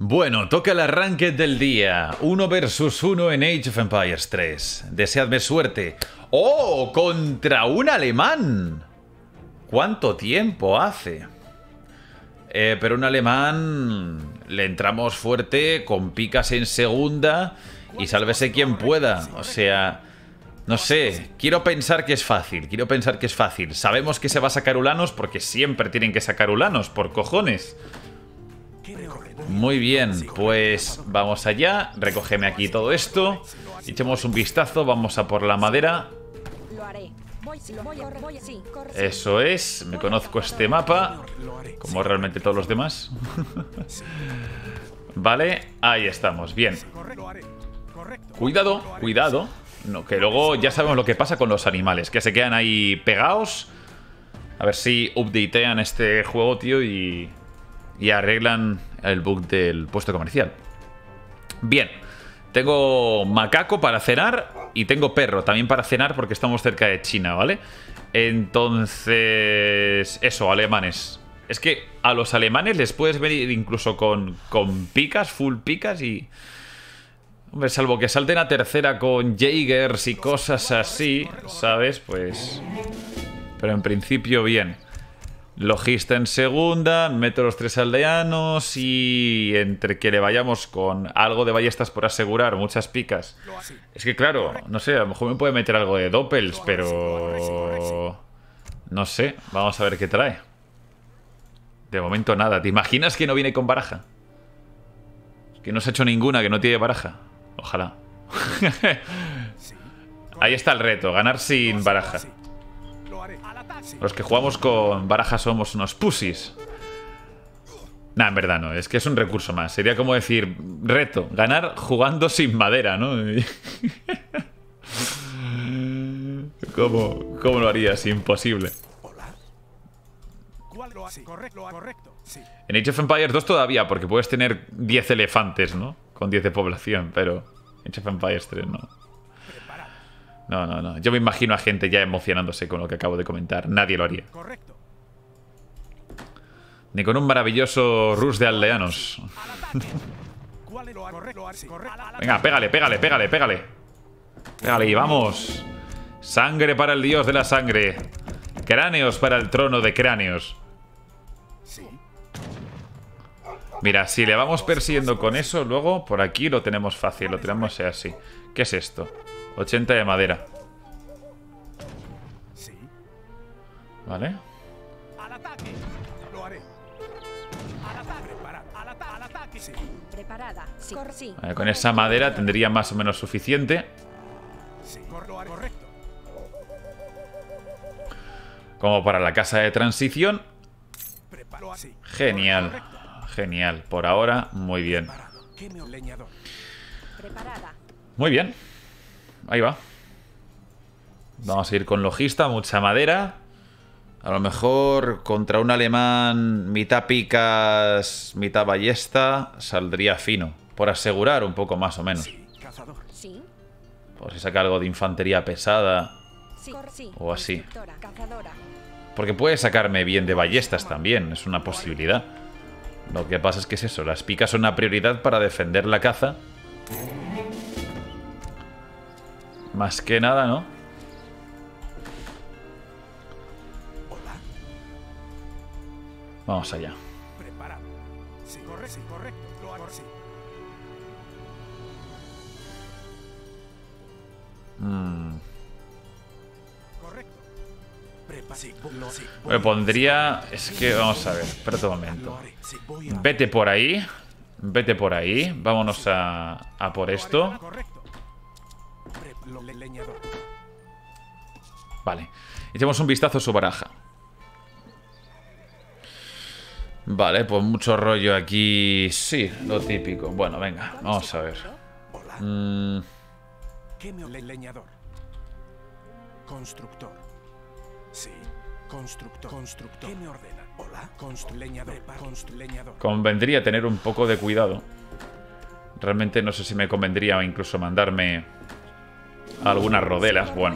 Bueno, toca el arranque del día. 1 versus 1 en Age of Empires 3. Deseadme suerte. ¡Oh! ¡Contra un alemán! ¿Cuánto tiempo hace? Pero un alemán... Le entramos fuerte, con picas en segunda y sálvese quien pueda. O sea... No sé, quiero pensar que es fácil. Sabemos que se va a sacar Ulanos porque siempre tienen que sacar Ulanos, por cojones. Muy bien, pues vamos allá. Recógeme aquí todo esto. Echemos un vistazo, vamos a por la madera. Eso es, me conozco este mapa, como realmente todos los demás. Vale, ahí estamos, bien. Cuidado, cuidado. No, que luego ya sabemos lo que pasa con los animales, que se quedan ahí pegados. A ver si updatean este juego, tío, y arreglan el bug del puesto comercial. Bien, tengo macaco para cenar y tengo perro también para cenar porque estamos cerca de China, ¿vale? Entonces... Eso, alemanes. Es que a los alemanes les puedes venir incluso con picas, full picas y... Hombre, salvo que salten a tercera con Jaegers y cosas así, ¿sabes? Pues... Pero en principio bien. Logista en segunda, meto los 3 aldeanos y entre que le vayamos con algo de ballestas por asegurar, muchas picas. Es que claro, no sé, a lo mejor me puede meter algo de doppels, pero... No sé, vamos a ver qué trae. De momento nada. ¿Te imaginas que no viene con baraja? Que no se ha hecho ninguna, que no tiene baraja. Ojalá. Ahí está el reto, ganar sin baraja. Los que jugamos con baraja somos unos pussies. Nah, en verdad no, es que es un recurso más. Sería como decir, reto, ganar jugando sin madera, ¿no? ¿Cómo lo harías? Imposible. En Age of Empires 2 todavía, porque puedes tener 10 elefantes, ¿no? Con 10 de población, pero Age of Empires 3 no. No. Yo me imagino a gente ya emocionándose con lo que acabo de comentar. Nadie lo haría. Ni con un maravilloso rush de aldeanos. Venga, pégale. Pégale y vamos. Sangre para el dios de la sangre. Cráneos para el trono de cráneos. Mira, si le vamos persiguiendo con eso, luego por aquí lo tenemos fácil. Lo tenemos así. ¿Qué es esto? 80 de madera. Vale. Vale, con esa madera tendría más o menos suficiente. Como para la casa de transición. Genial. Genial. Por ahora, muy bien. Muy bien. Ahí va. Vamos a ir con logista, mucha madera. A lo mejor contra un alemán mitad picas, mitad ballesta, saldría fino. Por asegurar un poco más o menos. Por si saca algo de infantería pesada. O así. Porque puede sacarme bien de ballestas también, es una posibilidad. Lo que pasa es que es eso, las picas son una prioridad para defender la caza. Más que nada, ¿no? Vamos allá. Me pondría... Es que vamos a ver, espérate un momento. Vete por ahí. Vete por ahí. Vámonos a por esto. Vale. Echemos un vistazo a su baraja. Vale, pues mucho rollo aquí. Sí, lo típico. Bueno, venga, vamos a ver. Constructor. Sí. Constructor. ¿Qué me ordena? Hola. Leñador. Convendría tener un poco de cuidado. Realmente no sé si me convendría incluso mandarme algunas rodelas. Bueno.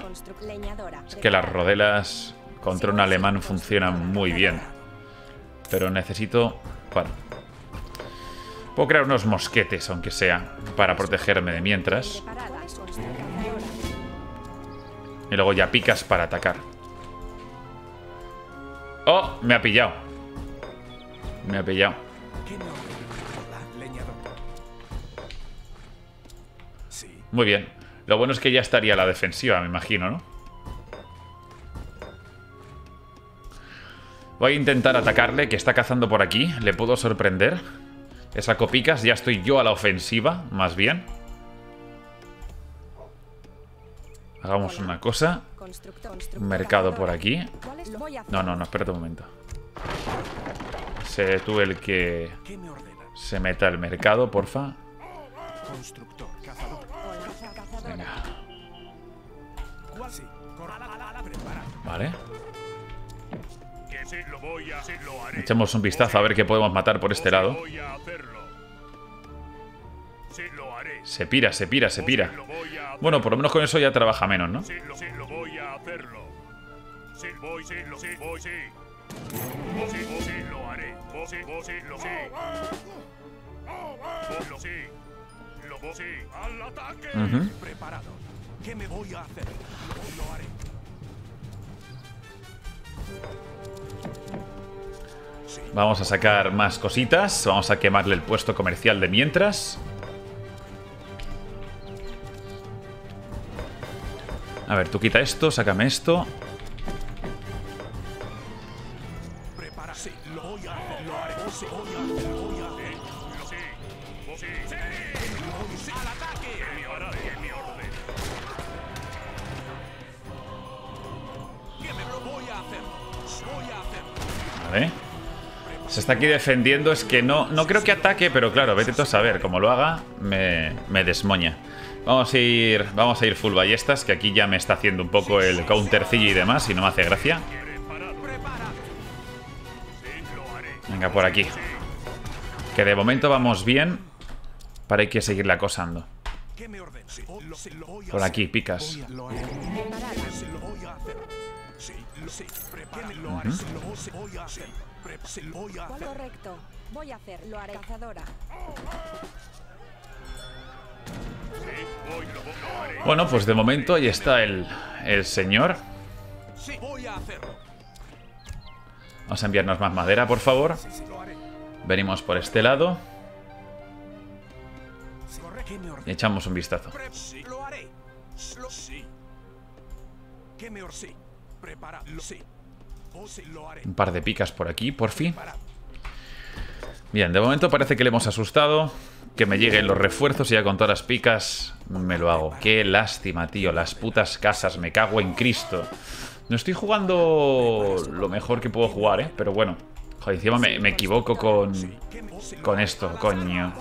Es que las rodelas contra un alemán funcionan muy bien. pero necesito... Bueno, puedo crear unos mosquetes, aunque sea, para protegerme de mientras. Y luego ya picas para atacar. ¡Oh! Me ha pillado. Me ha pillado. Muy bien. Lo bueno es que ya estaría la defensiva, me imagino, ¿no? Voy a intentar atacarle, que está cazando por aquí. Le puedo sorprender. Saco picas, ya estoy yo a la ofensiva, más bien. Hagamos una cosa. Un mercado por aquí. No, no, no, espérate un momento. Sé tú el que se meta al mercado, porfa. Venga. Vale. Echemos un vistazo a ver qué podemos matar por este lado. Se pira, se pira, se pira. Bueno, por lo menos con eso ya trabaja menos, ¿no? ¿Qué me voy a hacer? Lo haré. Vamos a sacar más cositas. Vamos a quemarle el puesto comercial de mientras. A ver, tú quita esto, sácame esto. Vale. Se está aquí defendiendo. Es que no creo que ataque, pero claro, vete tú a saber. Como lo haga, me desmoña. Vamos a ir full ballestas, que aquí ya me está haciendo un poco el countercillo y demás, y no me hace gracia. Venga, por aquí. Que de momento vamos bien. Para hay que seguirle acosando. Por aquí, picas. Correcto. Voy a hacer. Lo haré. Cazadora. Bueno, pues de momento ahí está el señor. Vamos a enviarnos más madera, por favor. Venimos por este lado. Y echamos un vistazo. Un par de picas por aquí, por fin. Bien, de momento parece que le hemos asustado. Que me lleguen los refuerzos y ya con todas las picas me lo hago. Qué lástima, tío. Las putas casas, me cago en Cristo. No estoy jugando lo mejor que puedo jugar, ¿eh? Pero bueno. Joder, encima me equivoco con esto, coño.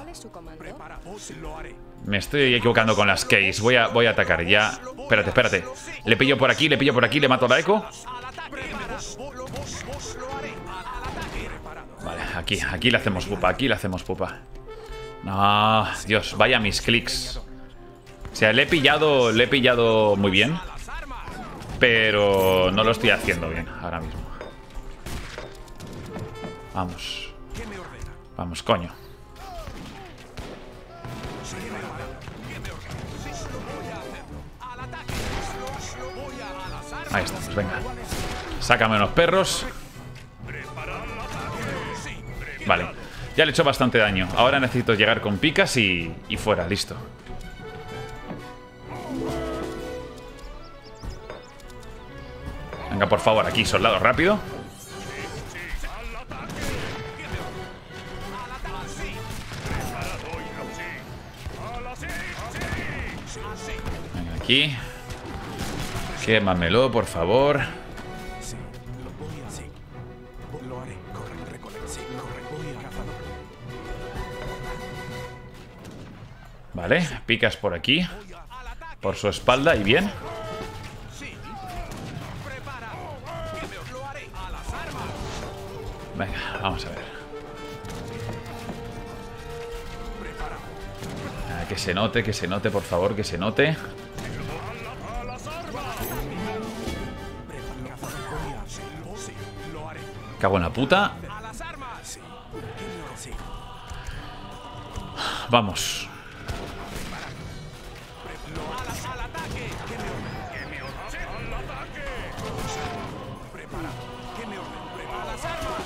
Me estoy equivocando con las keys. Voy a atacar ya. Espérate, espérate. Le pillo por aquí, le mato a la eco. Vale, aquí le hacemos pupa, No, Dios, vaya mis clics. O sea, le he pillado muy bien. Pero no lo estoy haciendo bien ahora mismo. Vamos, coño. Ahí estamos, venga. Sácame unos perros. Vale, ya le he hecho bastante daño. Ahora necesito llegar con picas y fuera, listo. Venga, por favor, aquí, soldado, rápido. Venga, aquí. Quémamelo, por favor. Vale, picas por aquí. Por su espalda y bien. Venga, vamos a ver. Que se note, por favor, que se note. Cago en la puta. Sí. Vamos. Al ataque. ¿Qué me ordena? ¡Al ataque! Preparado. ¿Qué me ordena? ¡Prepara las armas!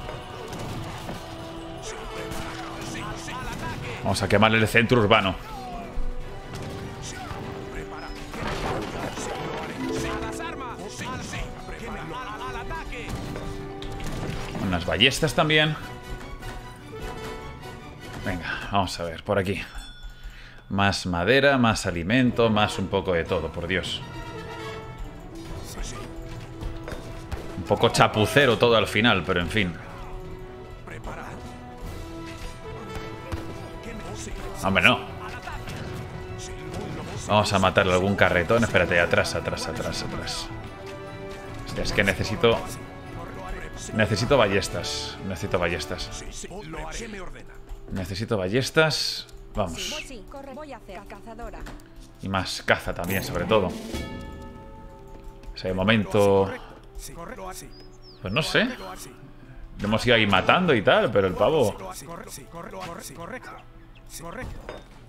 Sí, preparado. Sí, sí. Al ataque. Vamos a quemarle el centro urbano. Sí, preparado. ¿Qué me ordena? Sí, lo haré. Sí, a las armas. Sí, sí. Preparado. Al ataque. Unas ballestas también. Venga, vamos a ver, por aquí. Más madera, más alimento, más un poco de todo, por Dios. Sí, sí. Un poco chapucero todo al final, pero en fin. Preparado. ¿Qué me sí. Hombre, no. Al ataque. Sí, Vamos a matarle algún carretón. Espérate, atrás. Hostia, es que necesito ballestas. Necesito ballestas. Sí, sí. Lo haré. ¿Qué me ordena? Necesito ballestas. Vamos. Sí, corre. Voy a hacer cazadora. Y más caza también, sobre todo. O sea, de momento... Sí, correcto así. Pues no sé. Correcto así. Le hemos ido ahí matando y tal, pero el pavo... Correcto. Sí, correcto. Correcto. Sí, correcto.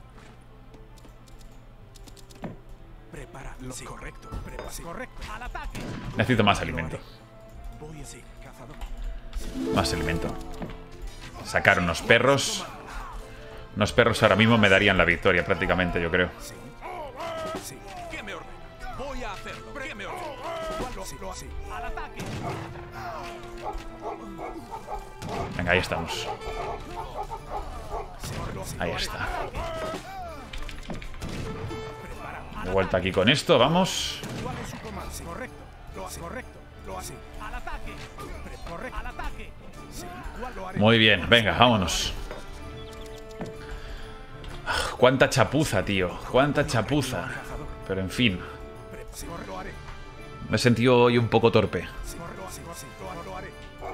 Prepara. Sí, correcto. Prepara. Sí, correcto. Al ataque. Necesito más alimento. Voy así, cazador. Más alimento. Sacar unos perros. Unos perros ahora mismo me darían la victoria prácticamente, yo creo. Sí. ¿Qué me ordena? Voy a hacerlo. ¿Qué me ordena? Lo así. Al ataque. Venga, ahí estamos. Ahí está. De vuelta aquí con esto, vamos. ¿Cuál es su comando? Sí, correcto. Lo así. Correcto. Lo así. Al ataque. Correcto. Al ataque. Sí. ¿Cuál lo haré? Muy bien, venga, vámonos. Cuánta chapuza, tío. Cuánta chapuza. Pero en fin. Sí, lo haré. Me he sentido hoy un poco torpe. Sí, lo haré.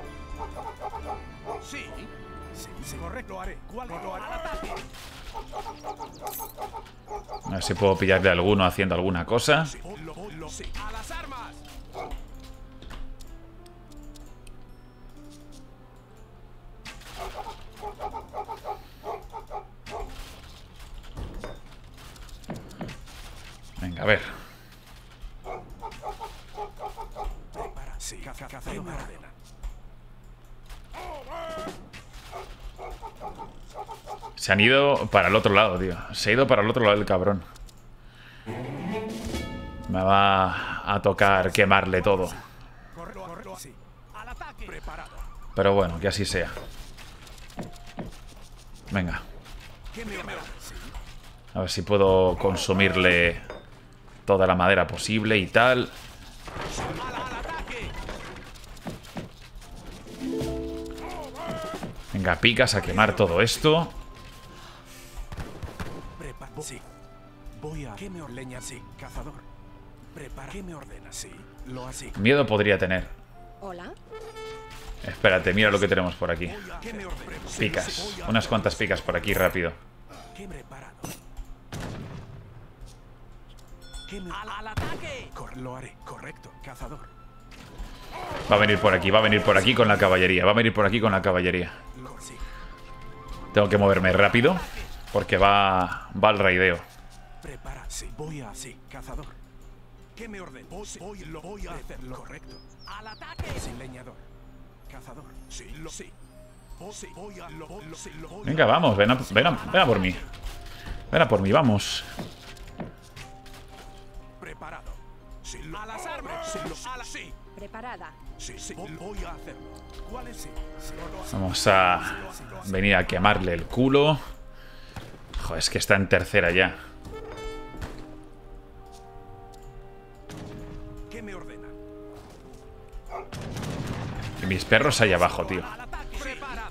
Sí. Sí, correcto. Lo haré. ¿Cuál lo haré? Al ataque. A ver si puedo pillarle a alguno haciendo alguna cosa. Sí. Sí. A las armas. Venga, a ver. Prepara. Sí. ¿Qué me ordena? Se han ido para el otro lado, tío. Se ha ido para el otro lado el cabrón. Me va a tocar quemarle todo. Correcto. Sí. Al ataque. Preparado. Pero bueno, que así sea. Venga. ¿Qué me ordena? Sí. A ver si puedo consumirle toda la madera posible y tal. Al ataque. Venga, picas a quemar todo esto. Prepara. Sí. Voy a. ¿Qué me ordena? Sí, cazador. Prepara. ¿Qué me ordena? Sí. Lo así. Miedo podría tener. Hola. Espérate, mira lo que tenemos por aquí. ¿Qué me ordena? Picas. Unas cuantas picas por aquí, rápido. ¿Qué preparado? ¿Qué me... ¡Al ataque! Lo haré. Correcto, cazador. Va a venir por aquí con la caballería. Va a venir por aquí con la caballería. Sí. Tengo que moverme rápido porque va al raideo. Prepara. Sí. Voy a. Sí, cazador. ¿Qué me ordena? Voy a hacerlo. Correcto. ¡Al ataque! Sin leñador. Cazador. Sí, sí. Sí. Voy a. Venga, vamos, ven a por mí. Ven a por mí, vamos. Preparado. Sí, a las armas. Sí. Preparada. Sí. Voy a hacerlo. ¿Cuál es? Sí. Vamos a venir a quemarle el culo. Joder, es que está en tercera ya. ¿Qué me ordena? Y mis perros ahí abajo, tío. Al ataque. Preparado.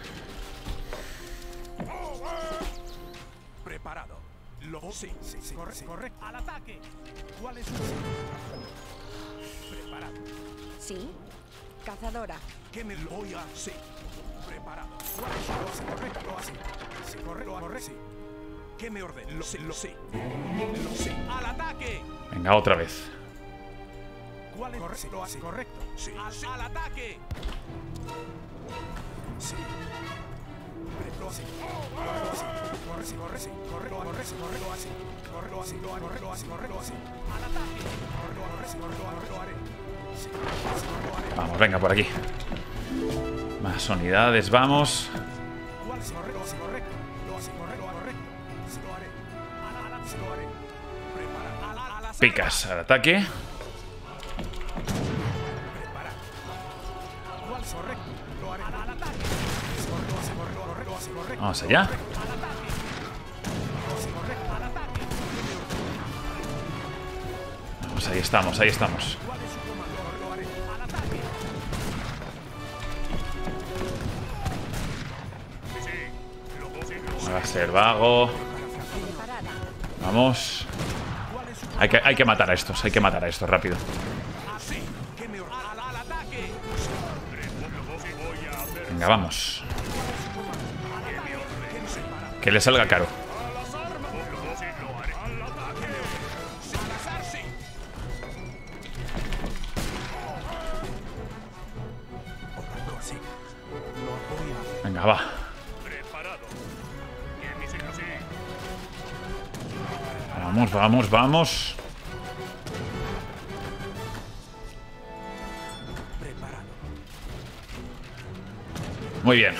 Preparado. Sí. Correcto. Al ataque. ¿Cuál es su... Preparado. Sí. Cazadora. ¿Qué me voy a... Sí. Preparado. ¿Cuál es su... Correcto. Así. Sí, correcto. Sí. ¿Qué me ordena? Lo sé. ¡Al ataque! Venga, otra vez. ¿Cuál es? Correcto. Sí. Al ataque. Sí. Vamos, venga, por aquí. Más unidades, vamos. Picas al ataque. Vamos allá. Vamos, ahí estamos, ahí estamos. Va a ser vago. Vamos. Hay que matar a estos, hay que matar a estos, rápido. Venga, vamos. Que le salga caro. Venga, va. Vamos, vamos, vamos. Muy bien.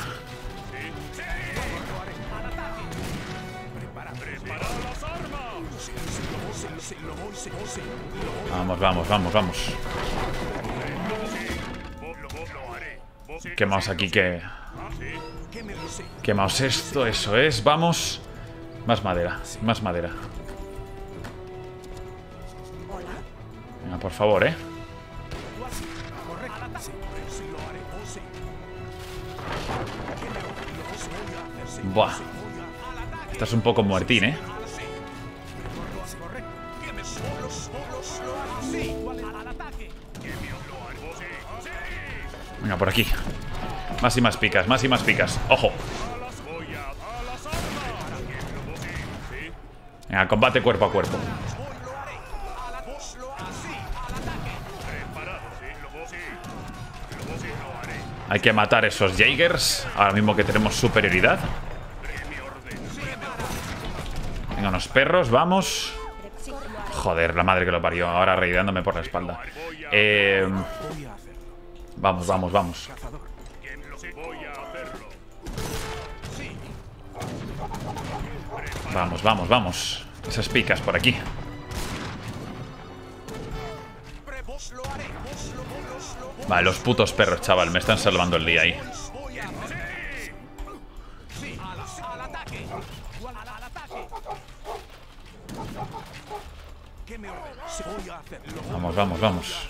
Vamos, vamos, vamos, vamos. Quemaos aquí, que... Quemaos esto, eso es. Vamos. Más madera, más madera. Venga, por favor, ¿eh? Buah. Estás un poco muertín, ¿eh? Venga, por aquí. Más y más picas, más y más picas. ¡Ojo! Venga, combate cuerpo a cuerpo. Hay que matar esos Jaegers. Ahora mismo que tenemos superioridad. Venga, unos perros, vamos. Joder, la madre que lo parió. Ahora reidándome por la espalda. Vamos, vamos, vamos. Vamos, vamos, vamos. Esas picas por aquí. Vale, los putos perros, chaval. Me están salvando el día ahí. Vamos, vamos, vamos.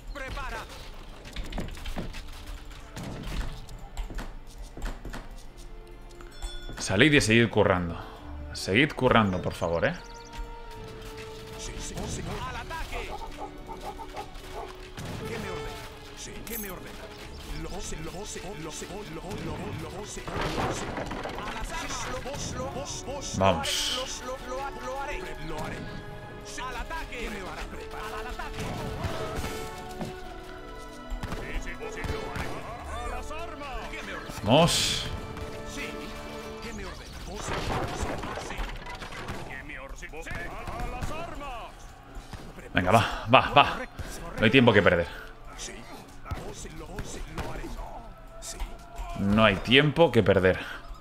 Salid y seguid currando. Seguid currando, por favor, ¿eh? Vamos. Vamos. Venga, va, va, va. No hay tiempo que perder. No hay tiempo que perder.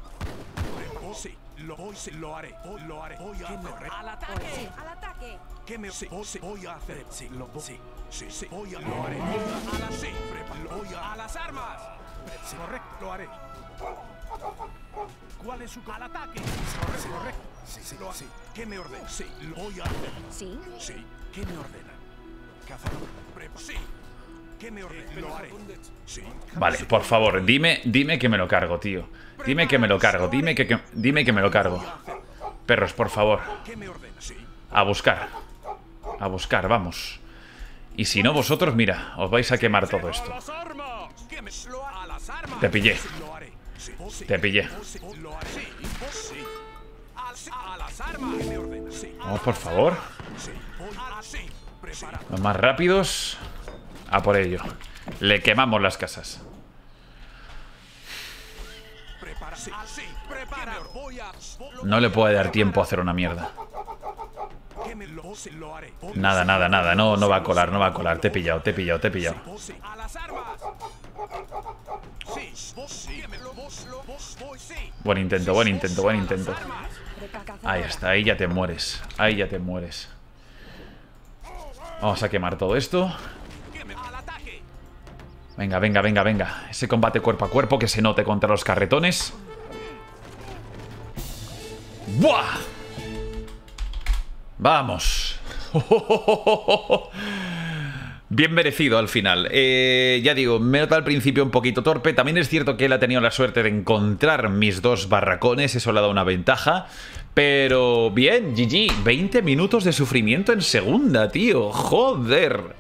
¿Cuál es su ataque? Correcto. Sí, lo hace. ¿Qué me ordena? Sí, lo voy a hacer. ¿Sí? Sí. ¿Qué me ordena? Cazador. Sí. ¿Qué me ordena? Lo haré. Sí. Vale, por favor, dime que me lo cargo, tío. Dime que me lo cargo, dime que me lo cargo. Perros, por favor. ¿Qué me ordena? Sí. A buscar. A buscar, vamos. Y si no, vosotros, mira, os vais a quemar todo esto. Te pillé. Te pillé. Vamos, por favor. Los más rápidos. A por ello. Le quemamos las casas. Así, prepara. No le puede dar tiempo a hacer una mierda. Lo haré. Nada, nada, nada. No, no va a colar, no va a colar. Te he pillado, te he pillado, te he pillado. A las armas. Sí. Buen intento, buen intento, buen intento. Cazadora. Ahí está, ahí ya te mueres. Ahí ya te mueres. Vamos a quemar todo esto. Al ataque. Venga, venga, venga, venga. Ese combate cuerpo a cuerpo que se note contra los carretones. ¡Buah! Vamos. Bien merecido al final. Ya digo, me nota al principio un poquito torpe. También es cierto que él ha tenido la suerte de encontrar mis dos barracones. Eso le ha dado una ventaja. Pero bien, GG. 20 minutos de sufrimiento en segunda, tío. Joder.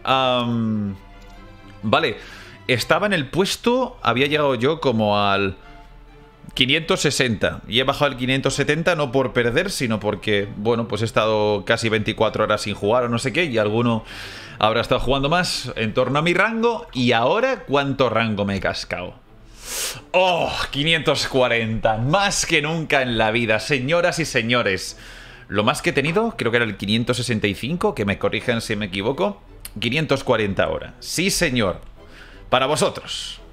Vale. Estaba en el puesto. Había llegado yo como al 560. Y he bajado al 570 no por perder, sino porque, bueno, pues he estado casi 24 horas sin jugar o no sé qué. Y alguno habrá estado jugando más en torno a mi rango. Y ahora, ¿cuánto rango me he cascado? ¡Oh! 540. Más que nunca en la vida, señoras y señores. Lo más que he tenido, creo que era el 565, que me corrijan si me equivoco. 540 ahora. Sí, señor. Para vosotros.